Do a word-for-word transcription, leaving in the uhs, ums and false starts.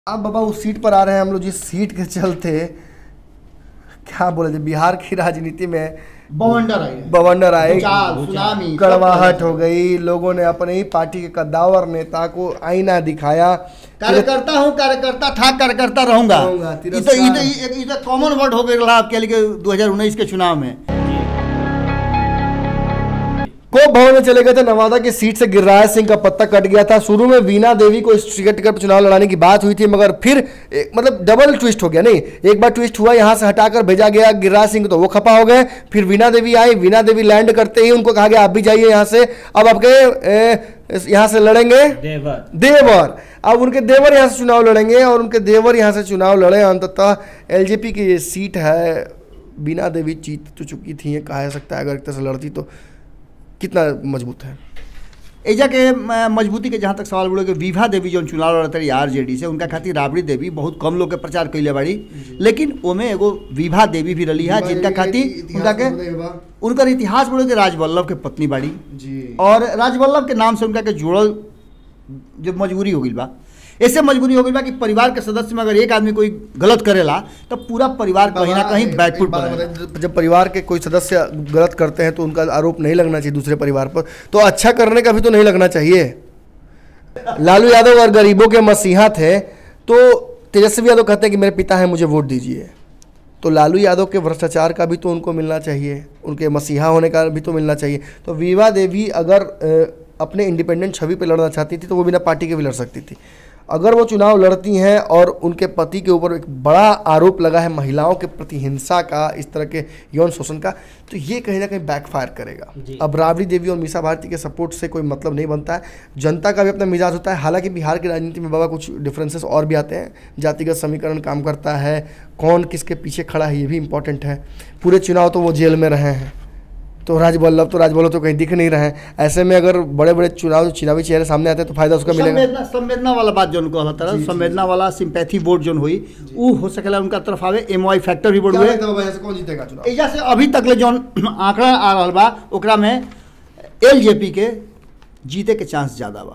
अब बाबा उस सीट पर आ रहे हैं हम लोग जिस सीट के चलते क्या बोले थे, बिहार की राजनीति में बवंडर आई बवंडर आए, सुनामी, कड़वाहट हो गई। लोगों ने अपने ही पार्टी के कद्दावर नेता को आईना दिखाया। कार्यकर्ता हूँ, कार्यकर्ता था, कार्यकर्ता रहूंगा। ये तो कॉमन वर्ड हो गया आपके लिए दो हजार उन्नीस के चुनाव में। को भवन में चले गए थे। नवादा की सीट से गिरिराज सिंह का पत्ता कट गया था। शुरू में वीणा देवी को इस टिकट टिकट पर चुनाव लड़ाने की बात हुई थी, मगर फिर एक, मतलब डबल ट्विस्ट हो गया। नहीं, एक बार ट्विस्ट हुआ, यहाँ से हटाकर भेजा गया गिरिराज सिंह, तो वो खपा हो गए। फिर वीणा देवी आई, वीणा देवी लैंड करते ही उनको कहा गया आप भी जाइए यहाँ से। अब आपके यहाँ से लड़ेंगे देवर देवर अब उनके देवर यहाँ से चुनाव लड़ेंगे और उनके देवर यहाँ से चुनाव लड़े। अंततः एलजेपी की ये सीट है, वीणा देवी जीत तो चुकी थी, कहा जा सकता है अगर एक तरह से लड़ती तो कितना मजबूत है। एजा के मजबूती के जहाँ तक सवाल बोले कि विभा देवी जो चुनाव लड़ते रही आरजेडी से, उनका खातिर राबड़ी देवी बहुत कम लोग के प्रचार कैले बाड़ी, लेकिन ओमे एगो विभा देवी भी रही है जिनका खातिर उनका के उनका इतिहास बोले कि राजवल्लभ के पत्नी बाड़ी जी। और राजवल्लभ के नाम से उनका के जुड़ल जो मजबूरी हो गई बा, ऐसे मजबूरी हो गई बा कि परिवार के सदस्य में अगर एक आदमी कोई गलत करेला तो पूरा परिवार कहीं ना कहीं बैकफुट पर। जब परिवार के कोई सदस्य गलत करते हैं तो उनका आरोप नहीं लगना चाहिए दूसरे परिवार पर, तो अच्छा करने का भी तो नहीं लगना चाहिए। लालू यादव अगर गरीबों के मसीहा थे तो तेजस्वी यादव कहते हैं कि मेरे पिता हैं मुझे वोट दीजिए, तो लालू यादव के भ्रष्टाचार का भी तो उनको मिलना चाहिए, उनके मसीहा होने का भी तो मिलना चाहिए। तो विभा देवी अगर अपने इंडिपेंडेंट छवि पर लड़ना चाहती थी तो वो बिना पार्टी के भी लड़ सकती थी। अगर वो चुनाव लड़ती हैं और उनके पति के ऊपर एक बड़ा आरोप लगा है महिलाओं के प्रति हिंसा का, इस तरह के यौन शोषण का, तो ये कहीं ना कहीं बैकफायर करेगा। अब राबड़ी देवी और मीसा भारती के सपोर्ट से कोई मतलब नहीं बनता है। जनता का भी अपना मिजाज होता है। हालांकि बिहार की राजनीति में बाबा कुछ डिफरेंसेस और भी आते हैं, जातिगत समीकरण काम करता है, कौन किसके पीछे खड़ा है ये भी इंपॉर्टेंट है। पूरे चुनाव तो वो जेल में रहे हैं, तो राजवल्लभ तो राजवल्लभ तो कहीं दिख नहीं रहे हैं। ऐसे में अगर बड़े बड़े चुनाव चुनावी चेहरे सामने आते हैं तो फायदा उसका मिलेगा। संवेदना संवेदना वाला बात जो कहला तरह संवेदना वाला सिंपैथी वोट जो हुई वो हो सकेला उनका तरफ आवे। एमवाई फैक्टर भी बढ़ हुए। कौन जीतेगा चुनाव? एजा से अभी तक ले जो आंकड़ा आ रहा बा ओकरा में एलजेपी के जीते के चांस ज्यादा बा।